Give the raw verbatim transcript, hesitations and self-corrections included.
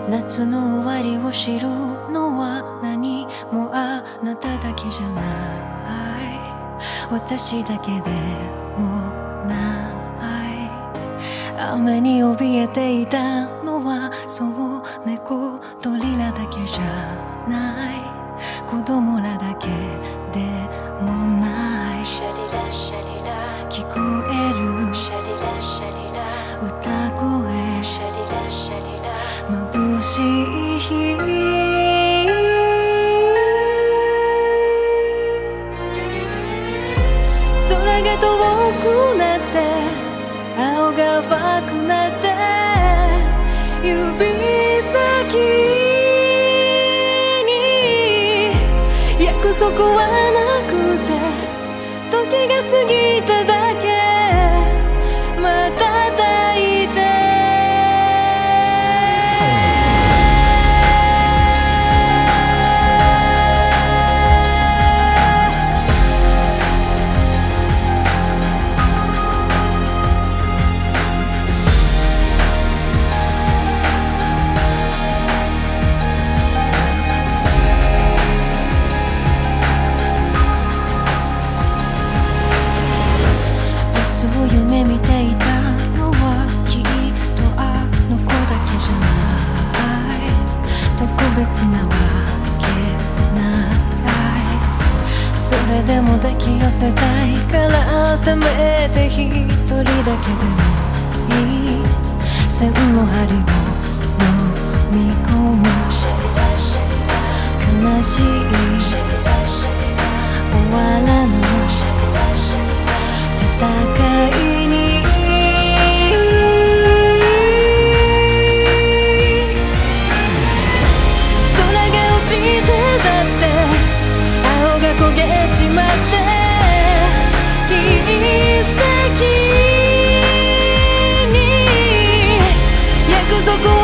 夏の終わりを知るのは何もあなただけじゃない、私だけでもない。雨に怯えていたのはそう猫鳥らだけじゃない、子供らだけでもない。聞こえる歌声、眩しい日、空が遠くなって青が深くなって指先に約束はなくて時が過ぎただけ、また抱いて夢見ていたのはきっとあの子だけじゃない、特別なわけない。それでも抱き寄せたいからせめて一人だけでもいい、線の針を飲み込む悲しい終わらぬ戦いに、空が落ちてだって青が焦げちまって奇跡に約束